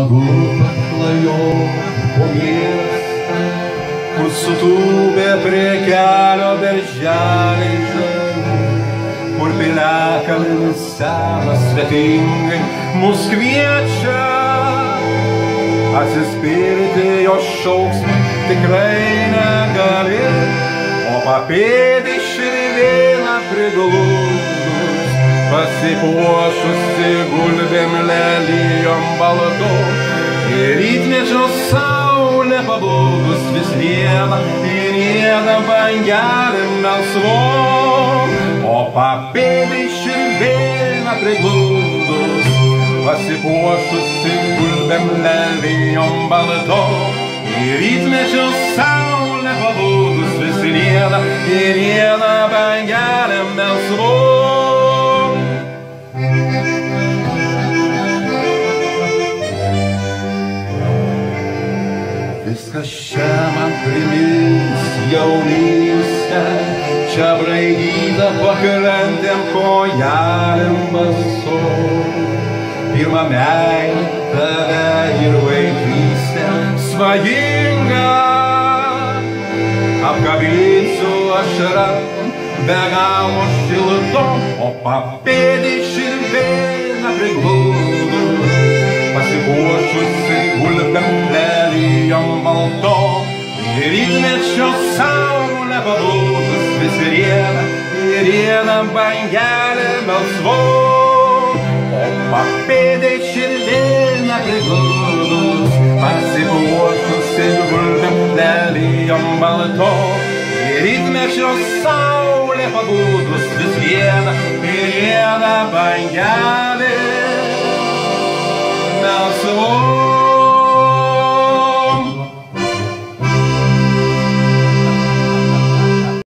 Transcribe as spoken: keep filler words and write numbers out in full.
Smagu paklajot po miestą, kur sutūpę prie kelio berželiai žali, kur piliakalnis senas svetingai mus kviečia. Atsispirti jo šauksmui tikrai negali, o papėdį širvėną prigludus, pasipuošusi gulbėm lelijom baltom. Ir rytmečio saulė pablūdus vis viena ir viena bangelėm melsvom, o papėdį širvėną prigludus, pasipuošusi gulbėm lelijom baltom. Ir rytmečio saulė pabūdus vis viena ir viena bangelėm melsvom. Viskas čia man primins jaunystę, čia braidyta pakrantėm kojelėm basom. Pirmą meilę, tave ir vaikystę svajingą apkabinsiu aš rankom be galo šiltom, o papėdį širvėną prigludus, pasipuošusi gulbėm lelijom baltom. Ir rytmečio saulė pablūdus vis viena ir viena bangelė melsvom, o papėdį širvėną prigludus, pasipuošusi gulbėm lelijom baltom. Ir rytmečio saulė pabūdus vis viena ir viena bangelė